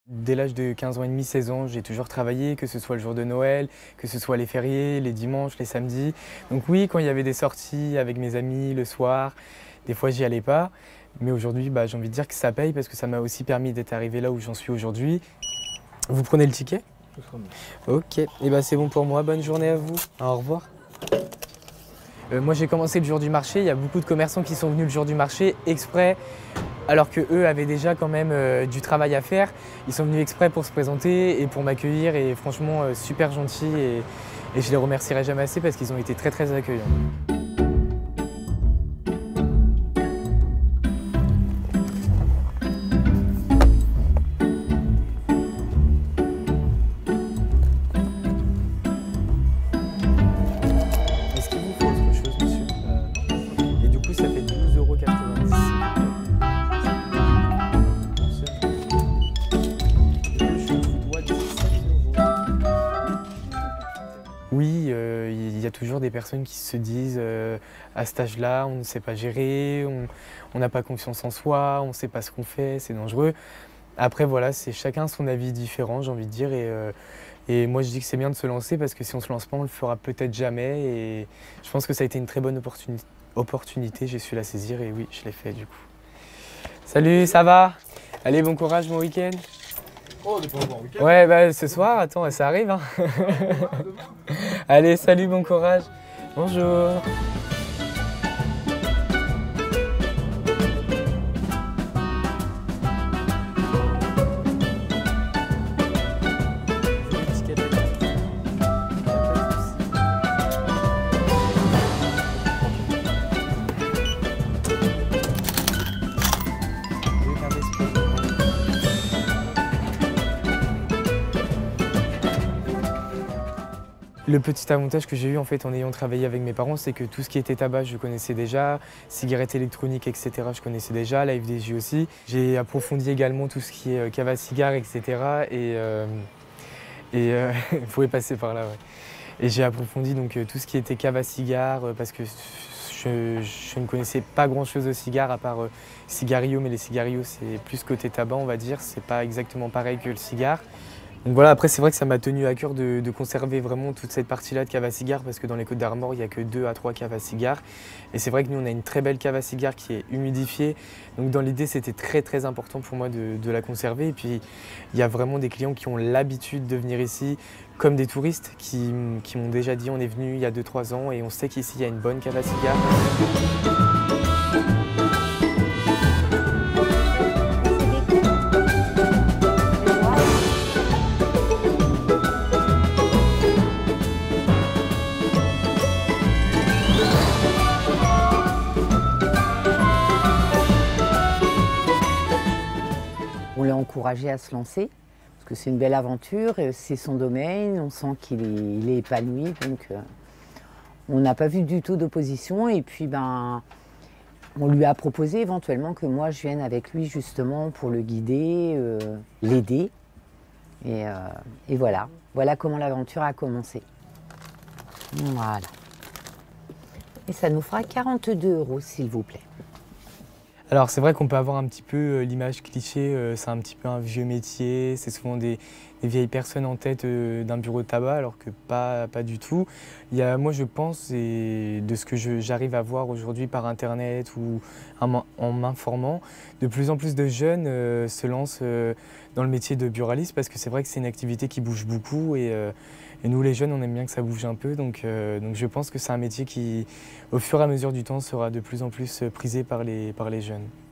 Dès l'âge de 15 ans et demi, 16 ans, j'ai toujours travaillé, que ce soit le jour de Noël, que ce soit les fériés, les dimanches, les samedis. Donc oui, quand il y avait des sorties avec mes amis le soir, des fois j'y allais pas. Mais aujourd'hui, j'ai envie de dire que ça paye parce que ça m'a aussi permis d'être arrivé là où j'en suis aujourd'hui. Vous prenez le ticket? Ok, et c'est bon pour moi. Bonne journée à vous. Au revoir. Moi j'ai commencé le jour du marché, il y a beaucoup de commerçants qui sont venus le jour du marché exprès, alors qu'eux avaient déjà quand même du travail à faire. Ils sont venus exprès pour se présenter et pour m'accueillir et franchement super gentils et je les remercierai jamais assez parce qu'ils ont été très très accueillants. Est-ce qu'il vous faut autre chose, monsieur? Et du coup, ça fait 12,90 €. Je vous dois 17 €. Oui, il y a toujours des personnes qui se disent à cet âge-là, on ne sait pas gérer, on n'a pas confiance en soi, on ne sait pas ce qu'on fait, c'est dangereux. Après, voilà, c'est chacun son avis différent, j'ai envie de dire. Et moi, je dis que c'est bien de se lancer parce que si on ne se lance pas, on ne le fera peut-être jamais. Et je pense que ça a été une très bonne opportunité. J'ai su la saisir et oui, je l'ai fait du coup. Salut, ça va? Allez, bon courage, bon week-end. Oh, on n'est pas encore en week-end. Ouais, ce soir, attends, ça arrive. Hein. Allez, salut, bon courage. Bonjour. Le petit avantage que j'ai eu en fait en ayant travaillé avec mes parents, c'est que tout ce qui était tabac, je connaissais déjà, cigarettes électroniques, etc., je connaissais déjà, la FDJ aussi. J'ai approfondi également tout ce qui est cave à cigares, etc. Vous pouvez passer par là, ouais. Et j'ai approfondi donc tout ce qui était cave à cigares parce que je ne connaissais pas grand-chose aux cigares à part cigarillo, mais les cigarillos c'est plus côté tabac, on va dire, c'est pas exactement pareil que le cigare. Donc voilà, après c'est vrai que ça m'a tenu à cœur de conserver vraiment toute cette partie-là de cave à cigares parce que dans les Côtes d'Armor, il n'y a que 2 à 3 caves à cigares. Et c'est vrai que nous, on a une très belle cave à cigares qui est humidifiée. Donc dans l'idée, c'était très très important pour moi de la conserver. Et puis, il y a vraiment des clients qui ont l'habitude de venir ici, comme des touristes qui m'ont déjà dit on est venu il y a 2-3 ans et on sait qu'ici, il y a une bonne cave à cigares. On l'a encouragé à se lancer, parce que c'est une belle aventure, c'est son domaine, on sent qu'il est épanoui, donc on n'a pas vu du tout d'opposition. Et puis on lui a proposé éventuellement que moi je vienne avec lui justement pour le guider, l'aider. Et voilà comment l'aventure a commencé. Voilà. Et ça nous fera 42 € s'il vous plaît. Alors c'est vrai qu'on peut avoir un petit peu l'image cliché, c'est un petit peu un vieux métier, c'est souvent des vieilles personnes en tête d'un bureau de tabac, alors que pas du tout. Moi je pense, et de ce que j'arrive à voir aujourd'hui par internet ou en m'informant, de plus en plus de jeunes se lancent dans le métier de buraliste parce que c'est vrai que c'est une activité qui bouge beaucoup et nous les jeunes on aime bien que ça bouge un peu, donc je pense que c'est un métier qui au fur et à mesure du temps sera de plus en plus prisé par les jeunes.